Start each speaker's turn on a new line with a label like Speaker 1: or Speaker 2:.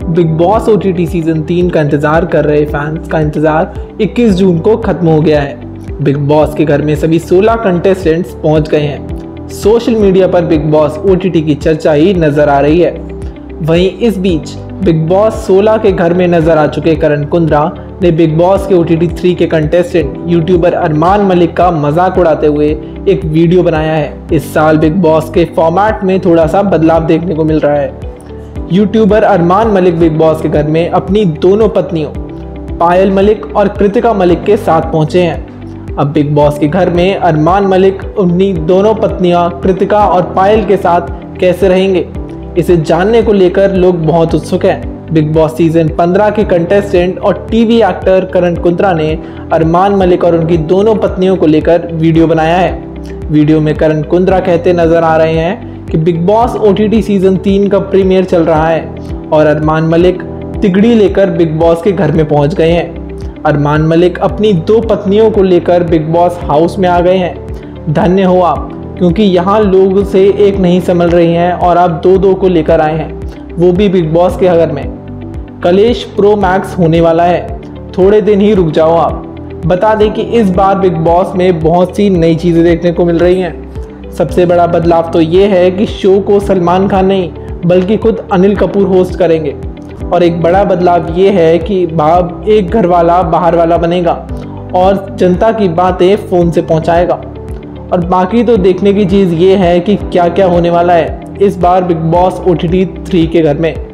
Speaker 1: Big Boss OTT season 3 का इंतजार कर रहे फैंस का इंतजार 21 जून को खत्म हो गया है। बिग बॉस के घर में सभी 16 कंटेस्टेंट्स पहुंच गए हैं। सोशल मीडिया पर बिग बॉस OTT की चर्चा ही नजर आ रही है। वहीं इस बीच बिग बॉस 16 के घर में नजर आ चुके करण कुंद्रा ने बिग बॉस के OTT 3 के कंटेस्टेंट यूट्यूबर अरमान मलिक का मजाक उड़ाते हुए एक वीडियो बनाया है। इस साल बिग बॉस के फॉर्मेट में थोड़ा सा बदलाव देखने को मिल रहा है। YouTuber Armaan Malik Bigg Boss के घर में अपनी दोनों पत्नियों पायल मलिक और कृतिका मलिक के साथ पहुंचे हैं। अब बिग बॉस के घर में अरमान मलिक अपनी दोनों पत्नियां कृतिका और पायल के साथ कैसे रहेंगे, इसे जानने को लेकर लोग बहुत उत्सुक हैं। बिग बॉस सीजन 15 के कंटेस्टेंट और टीवी एक्टर करण कुंद्रा ने अरमान मलिक और उनकी दोनों पत्नियों को लेकर वीडियो बनाया है। वीडियो में करण कुंद्रा कहते नजर आ रहे हैं कि बिग बॉस OTT सीजन 3 का प्रीमियर चल रहा है और अरमान मलिक तिगड़ी लेकर बिग बॉस के घर में पहुंच गए हैं। अरमान मलिक अपनी दो पत्नियों को लेकर बिग बॉस हाउस में आ गए हैं। धन्य हो आप, क्योंकि यहाँ लोग से एक नहीं संभल रही हैं और आप दो को लेकर आए हैं, वो भी बिग बॉस के घर में। कलेश प्रो मैक्स होने वाला है, थोड़े दिन ही रुक जाओ आप। बता दें कि इस बार बिग बॉस में बहुत सी नई चीज़ें देखने को मिल रही हैं। सबसे बड़ा बदलाव तो ये है कि शो को सलमान खान नहीं बल्कि खुद अनिल कपूर होस्ट करेंगे। और एक बड़ा बदलाव ये है कि एक घर वाला बाहर वाला बनेगा और जनता की बातें फ़ोन से पहुंचाएगा। और बाकी तो देखने की चीज़ ये है कि क्या क्या होने वाला है इस बार बिग बॉस OTT 3 के घर में।